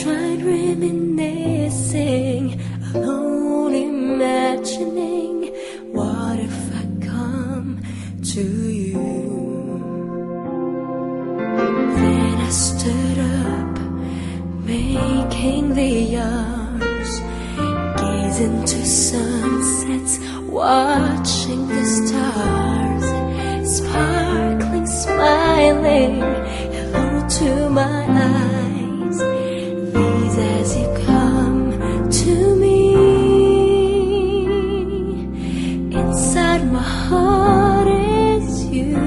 tried reminiscing, alone imagining, what if I come to you? Then I stood up, making the arms, gaze into sunsets, watching the stars, sparkling, smiling, hello to my eyes, these as you come to me. Inside my heart is you,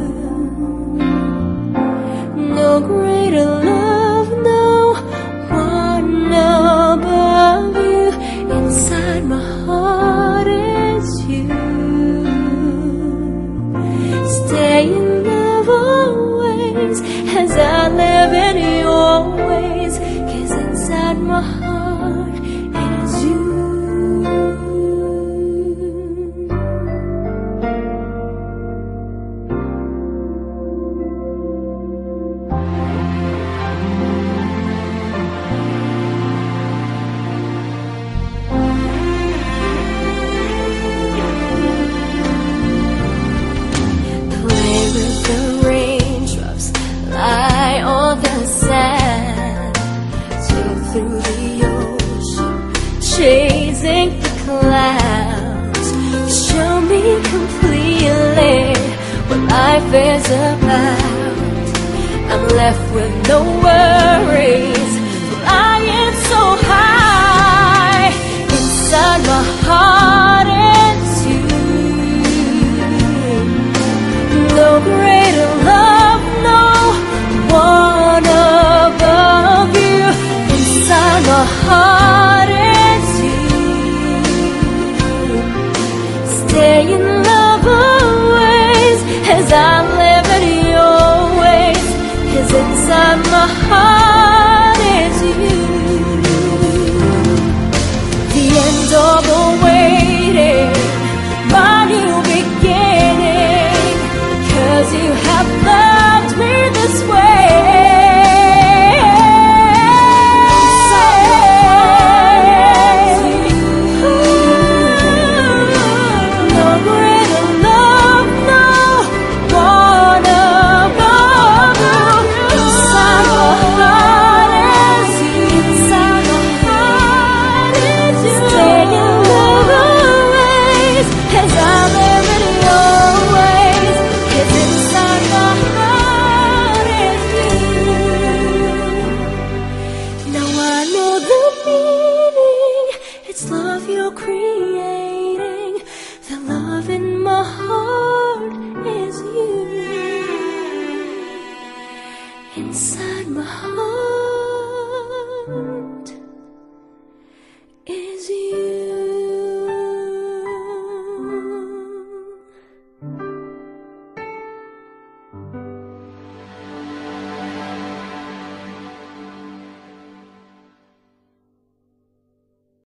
no greater love, no one above you. Inside my heart is you, stay in love always as I live in your ways, 'cause inside my heart is you. Play with the raindrops, lie on the sand, sail through the ocean, chasing the clouds. Show me completely what life is about. I'm left with no worries, flying so high. Inside my heart is you, no greater love, no one above you. Inside my heart is you, stay in love always as I live in your ways, 'cause inside my heart is you. The end of the waiting, my new beginning, 'cause you have loved me this way.